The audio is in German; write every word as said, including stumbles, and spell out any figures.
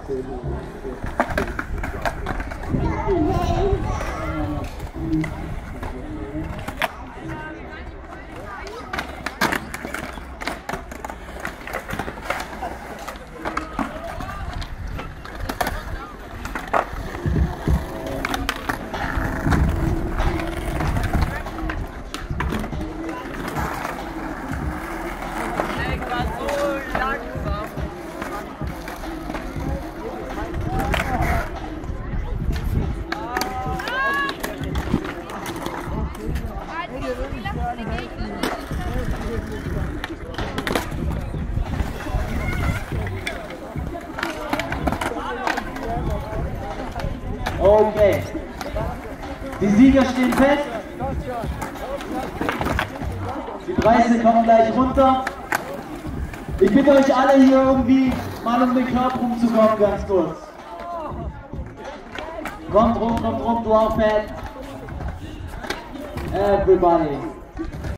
Okay. Die Sieger stehen fest. Die Preise kommen gleich runter. Ich bitte euch alle hier irgendwie mal um den Körper rumzukommen, ganz kurz. Kommt rum, kommt rum, du auch, Fan. Everybody.